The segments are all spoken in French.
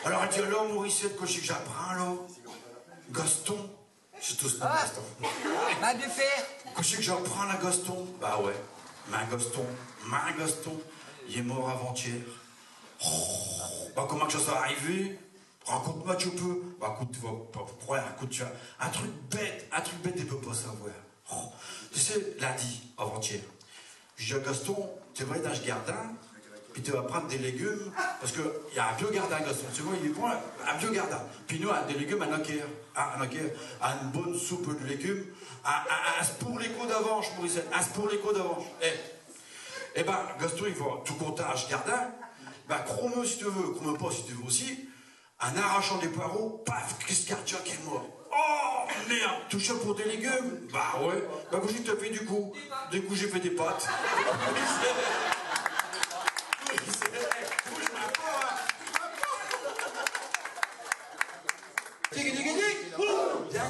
Alors elle dit, alors Morissette, quoi c'est que j'apprends là? Gaston. C'est tout ce nom, Gaston. Ma de fer. Quoi c'est que j'apprends là, Gaston? Bah ouais, main Gaston, il est mort avant-hier. Oh, bah comment que ça s'est arrivé? Raconte-moi tu peux. Bah écoute, tu vas pas écoute, tu as un truc bête, tu peux pas savoir. Oh, tu sais, lundi, avant-hier, je dis à Gaston, tu vas aller dans ce gardin, puis tu vas prendre des légumes, parce qu'il y a un vieux gardin, Gaston, tu vois, il prend un vieux gardin. Puis nous, des légumes à Nocker, une bonne soupe de légumes, un pour les coups d'avance, Morissette, un pour les coups d'avance. Eh ben, Gaston, il va tout compter à ce gardin, ben, crois-moi si tu veux, crois-moi pas si tu veux aussi, en arrachant des poireaux, paf, crise cardiaque est mort. Oh, merde, tout ça pour des légumes? Bah ouais, bah qu'est-ce que tu as fait du coup? Du coup, j'ai fait des pâtes.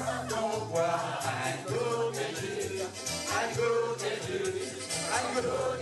Viens donc boire un goûter, un goûter, un goûter.